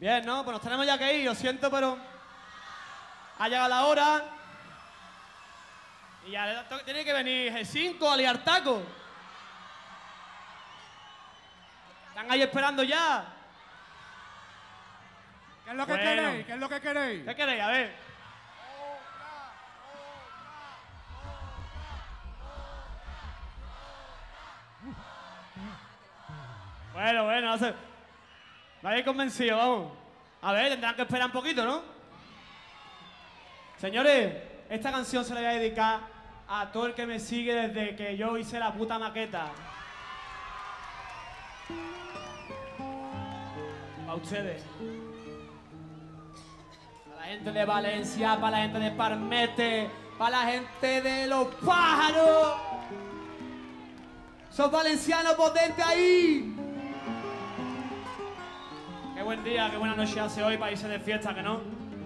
Bien, ¿no? Pues nos tenemos ya que ir, lo siento, pero ha llegado la hora. Y ya tiene que venir G5 a liar taco. Están ahí esperando ya. ¿Qué es lo que queréis? ¿Qué es lo que queréis? ¿Qué queréis? A ver. Bueno, no sé. Me habéis convencido, vamos. A ver, tendrán que esperar un poquito, ¿no? Señores, esta canción se la voy a dedicar a todo el que me sigue desde que yo hice la puta maqueta. Para ustedes. Para la gente de Valencia, para la gente de Parmete, para la gente de Los Pájaros. ¡Sos valencianos potentes ahí! Qué buen día, qué buena noche hace hoy para irse de fiesta, ¿que no?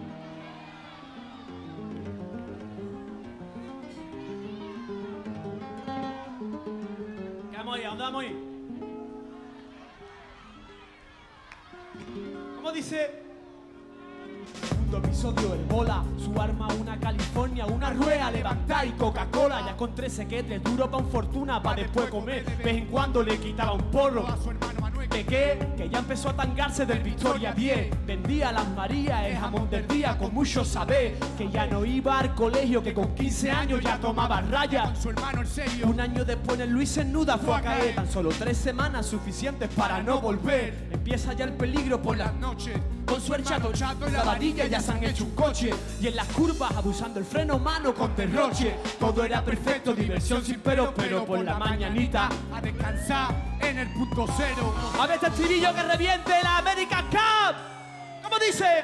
¿Qué vamos a ir? ¿A dónde vamos a ir? ¿Cómo dice? Segundo episodio, el bola, su arma una California, una rueda, levantar y Coca-Cola. Ya con 13 que es duro pa' un fortuna, pa' después comer. De vez en cuando le quitaba un porro. Que ya empezó a tangarse del Victoria 10. Vendía las Marías, el jamón del día con mucho saber. Que ya no iba al colegio, que con 15 años ya tomaba raya. Con su hermano en serio. Un año después en el Luis en Nuda fue a caer. Tan solo 3 semanas suficientes para no volver. Empieza ya el peligro por las noches. Con su chato y la varilla ya se han hecho un coche. Y en las curvas abusando el freno mano con derroche. Todo era perfecto, diversión sin pero por la mañanita A descansar en el punto cero. a ver este estribillo que reviente la American Cup. ¿Cómo dice?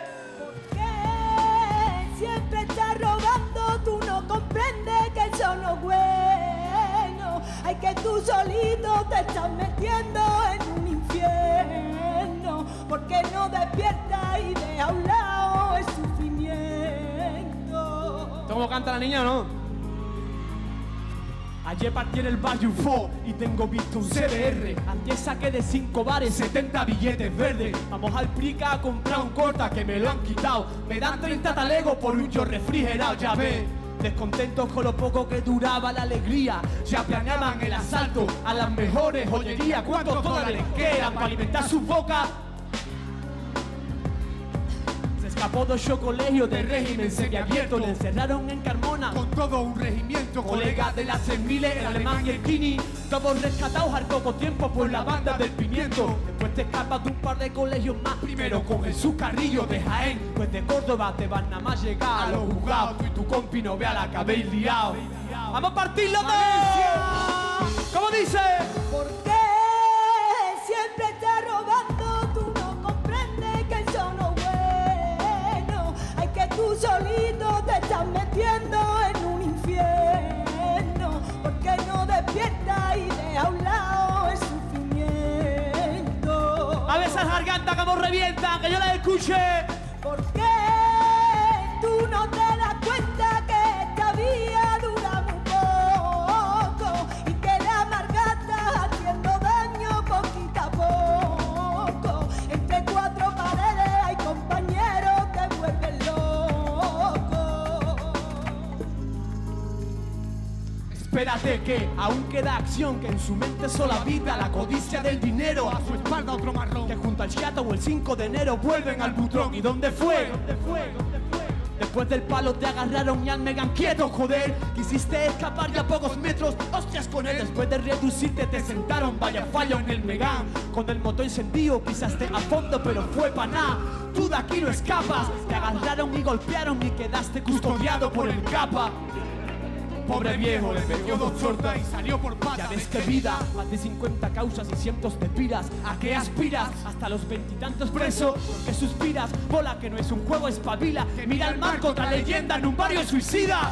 Que siempre estás robando, tú no comprendes que eso no es bueno. Ay, que tú solito te estás metiendo en un infierno, porque no despiertas y deja a un lado el sufrimiento. ¿Cómo canta la niña o no? Ayer partí en el Valle UFO y tengo visto un CBR. Antes saqué de 5 bares 70 billetes verdes. Vamos al Prica a comprar un corta que me lo han quitado. Me dan 30 talegos por un yo refrigerado, ya ves. Descontentos con lo poco que duraba la alegría. Ya planeaban el asalto a las mejores joyerías. ¿Cuántos dólares quedan para alimentar sus bocas? Escapó de ocho colegios de régimen semiabierto. Le encerraron en Carmona Con todo un regimiento, colegas de las 3000, el alemán y el Kini, todos rescatados al poco tiempo por la banda del pimiento. Después te escapas de un par de colegios más, primero con Jesús Carrillo de Jaén, pues de Córdoba te van nada más llegar a los juzgados. Tú y tu compi no vea la que habéis liado. ¡Vamos a partirlo todo! ¿Cómo dice? ¿Por qué siempre estás robando? Tú no comprendes que eso no es bueno. Ay, que tú solito te estás metiendo en un infierno, porque no despiertas y deja a un lado el sufrimiento. A ver esas gargantas como revientan, que yo las escuche. ¿Por qué tú no te das cuenta que esta vida dura muy poco y que la amarga está haciendo daño poquito a poco? Entre cuatro paredes hay compañeros que vuelven locos. Espérate que aún queda acción, que en su mente solo habita la codicia del dinero. a su espalda otro marrón. Que junto al Chato o el 5 de enero vuelven al Butrón. ¿Y dónde fue? Después del palo te agarraron y al Megan quieto, joder. Quisiste escapar ya a pocos metros, hostias con él. Después de reducirte te sentaron, vaya fallo en el Megan. Con el motor encendido pisaste a fondo pero fue pa' nada. Tú de aquí no escapas, te agarraron y golpearon y quedaste custodiado por el capa. Pobre viejo, le metió 2 tortas y salió por ya pata. ves que vida, más de 50 causas y cientos de piras. ¿A qué aspiras? Hasta los 20 y tantos presos. ¿Qué suspiras? Bola que no es un juego, espabila. Que mira el mar contra leyenda en un barrio suicida.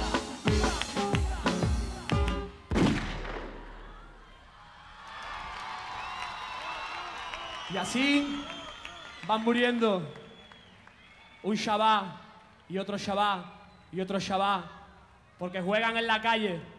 Y así van muriendo un Shabbat y otro Shabbat y otro Shabbat, porque juegan en la calle.